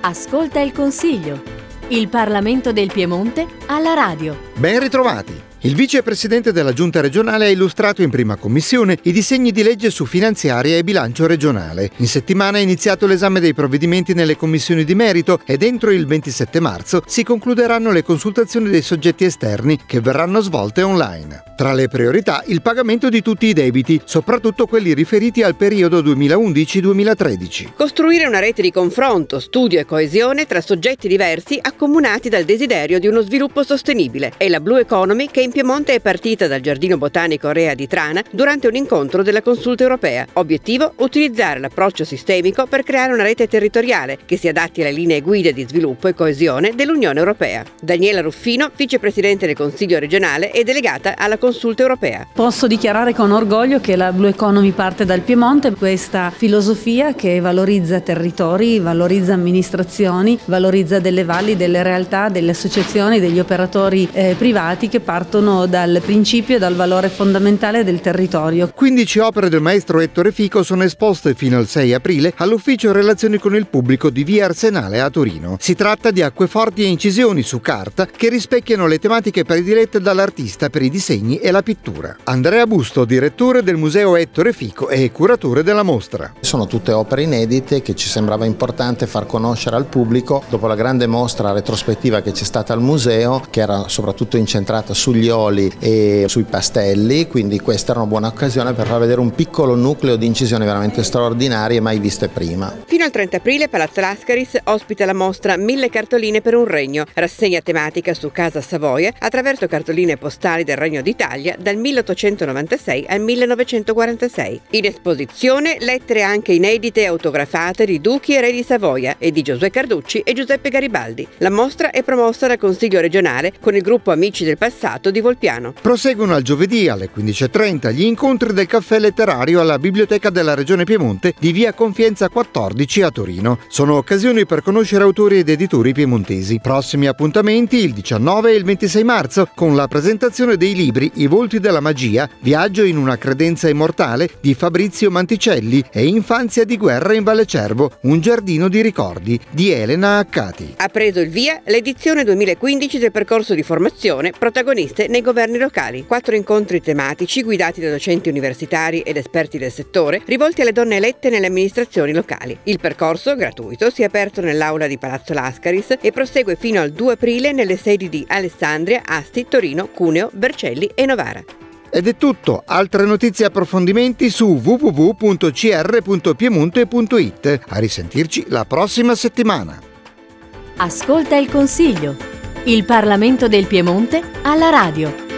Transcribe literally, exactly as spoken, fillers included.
Ascolta il Consiglio. Il Parlamento del Piemonte alla radio. Ben ritrovati! Il vicepresidente della Giunta regionale ha illustrato in prima commissione i disegni di legge su finanziaria e bilancio regionale. In settimana è iniziato l'esame dei provvedimenti nelle commissioni di merito e entro il ventisette marzo si concluderanno le consultazioni dei soggetti esterni che verranno svolte online. Tra le priorità il pagamento di tutti i debiti, soprattutto quelli riferiti al periodo duemilaundici duemilatredici. Costruire una rete di confronto, studio e coesione tra soggetti diversi accomunati dal desiderio di uno sviluppo sostenibile. È la Blue Economy che in Piemonte è partita dal Giardino Botanico Rea di Trana durante un incontro della Consulta europea. Obiettivo: utilizzare l'approccio sistemico per creare una rete territoriale che si adatti alle linee guida di sviluppo e coesione dell'Unione Europea. Daniela Ruffino, vicepresidente del Consiglio regionale e delegata alla Consulta europea. Posso dichiarare con orgoglio che la Blue Economy parte dal Piemonte, questa filosofia che valorizza territori, valorizza amministrazioni, valorizza delle valli, delle realtà, delle associazioni, degli operatori eh, privati che partono dal principio e dal valore fondamentale del territorio. quindici opere del maestro Ettore Fico sono esposte fino al sei aprile all'Ufficio Relazioni con il Pubblico di Via Arsenale a Torino. Si tratta di acqueforti e incisioni su carta che rispecchiano le tematiche predilette dall'artista per i disegni e la pittura. Andrea Busto, direttore del Museo Ettore Fico e curatore della mostra. Sono tutte opere inedite che ci sembrava importante far conoscere al pubblico dopo la grande mostra retrospettiva che c'è stata al museo, che era soprattutto incentrata sugli oli e sui pastelli, quindi questa era una buona occasione per far vedere un piccolo nucleo di incisioni veramente straordinarie mai viste prima. Fino al trenta aprile Palazzo Lascaris ospita la mostra Mille cartoline per un regno, rassegna tematica su Casa Savoia attraverso cartoline postali del Regno d'Italia dal milleottocentonovantasei al millenovecentoquarantasei. In esposizione lettere anche inedite e autografate di duchi e re di Savoia e di Giosuè Carducci e Giuseppe Garibaldi. La mostra è promossa dal Consiglio regionale con il gruppo Amici del Passato di Volpiano. Proseguono al giovedì alle quindici e trenta gli incontri del caffè letterario alla Biblioteca della Regione Piemonte di via Confienza quattordici a Torino. Sono occasioni per conoscere autori ed editori piemontesi. Prossimi appuntamenti il diciannove e il ventisei marzo con la presentazione dei libri I volti della magia, Viaggio in una credenza immortale di Fabrizio Manticelli e Infanzia di guerra in Valle Cervo, un giardino di ricordi di Elena Accati. Ha preso il via l'edizione duemilaquindici del percorso di formazione Protagoniste nei governi locali. Quattro incontri tematici guidati da docenti universitari ed esperti del settore, rivolti alle donne elette nelle amministrazioni locali. Il percorso, gratuito, si è aperto nell'aula di Palazzo Lascaris e prosegue fino al due aprile nelle sedi di Alessandria, Asti, Torino, Cuneo, Vercelli e Novara. Ed è tutto. Altre notizie e approfondimenti su w w w punto c r punto piemonte punto i t. A risentirci la prossima settimana. Ascolta il Consiglio. Il Parlamento del Piemonte alla radio.